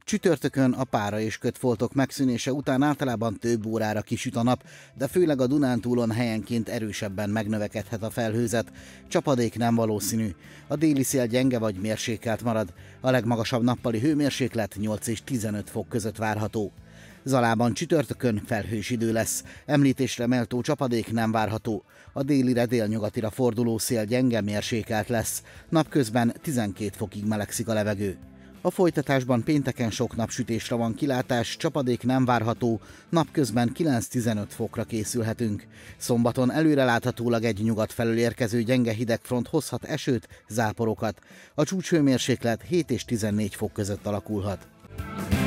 Csütörtökön a pára és kötfoltok megszűnése után általában több órára kisüt a nap, de főleg a Dunántúlon helyenként erősebben megnövekedhet a felhőzet. Csapadék nem valószínű. A déli szél gyenge vagy mérsékelt marad. A legmagasabb nappali hőmérséklet 8 és 15 fok között várható. Zalában csütörtökön felhős idő lesz, említésre méltó csapadék nem várható. A délire délnyugatira forduló szél gyenge mérsékelt lesz, napközben 12 fokig melegszik a levegő. A folytatásban pénteken sok napsütésre van kilátás, csapadék nem várható, napközben 9-15 fokra készülhetünk. Szombaton előreláthatólag egy nyugat felől érkező gyenge hidegfront hozhat esőt, záporokat. A csúcshőmérséklet 7 és 14 fok között alakulhat.